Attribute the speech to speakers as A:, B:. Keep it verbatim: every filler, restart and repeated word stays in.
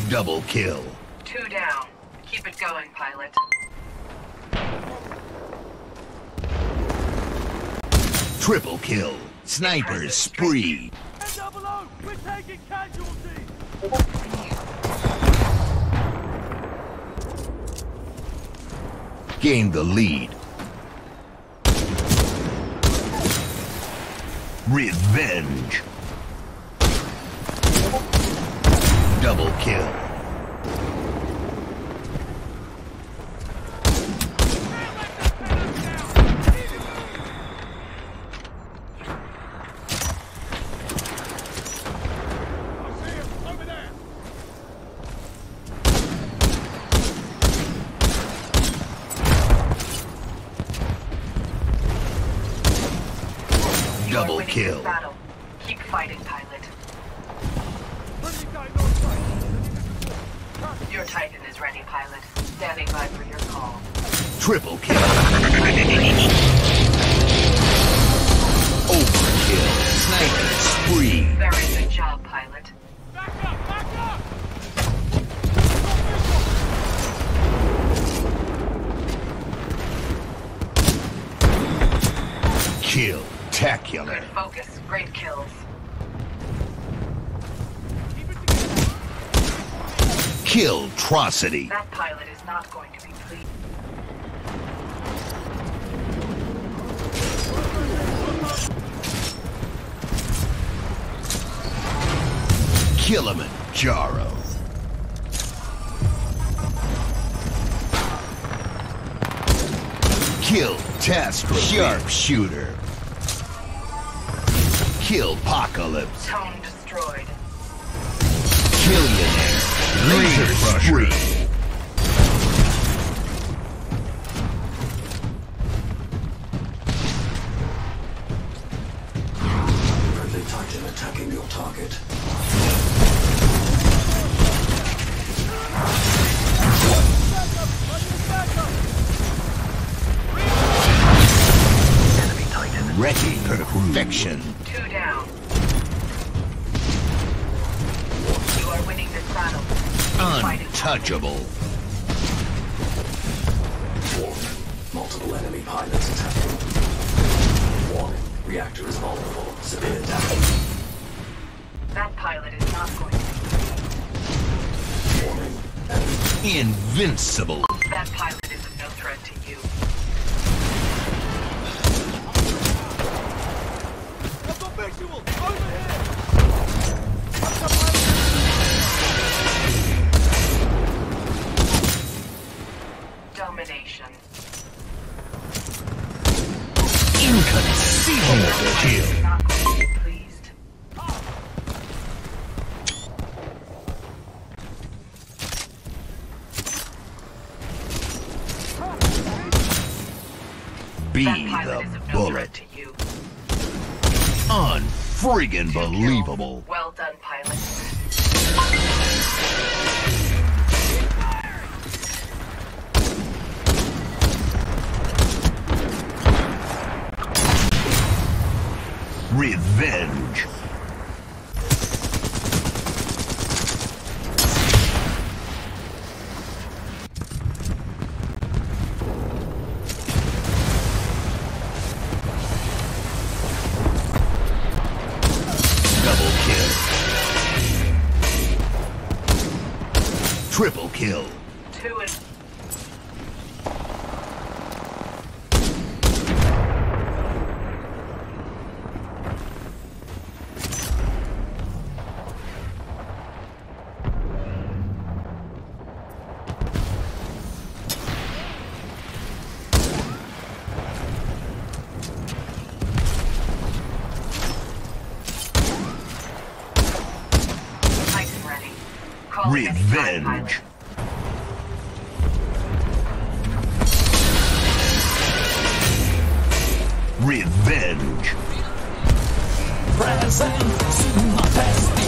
A: Double kill.
B: Two down. Keep it going, pilot.
A: Triple kill. Sniper spree.
C: And down below, we're taking casualties.
A: Gain the lead. Revenge. Double kill. Double kill.
B: Battle. Keep fighting, pilot. Your Titan is ready, pilot. Standing by for your call.
A: Triple kill. Overkill. Sniper spree.
B: Very good job, pilot.
C: Back up, back up!
A: Kill. Tacular.
B: Good focus. Great kills.
A: Kill-trocity.
B: That pilot is not going to be pleased.
A: Kilimanjaro. Kill-tastrophe. Sharpshooter. Kill-pocalypse.
B: Tone destroyed.
A: Killionaire. Laser crusher.
D: Friendly Titan attacking your target.
B: Enemy Titan.
A: Wrecking perfection.
B: Two down. You are winning this battle.
A: Untouchable.
D: Warning. Multiple enemy pilots attacking. Warning. Reactor is vulnerable. Severe damage.
B: That pilot is not going to be.
D: Warning. Enemy.
A: Invincible.
B: That pilot is of no threat to you.
C: I've got visual! Over here!
B: Domination.
A: Inconceivable kill.
B: Not going to be pleased.
A: Be
B: That pilot
A: the
B: is of no
A: bullet.
B: threat to you.
A: Unfriggin'
B: Two
A: believable.
B: kills. Well done, pilot.
A: Revenge. Double kill. Triple kill.
B: Two and Titan ready. Call it any time, pilot.
A: Revenge. Revenge.
E: Present, my best.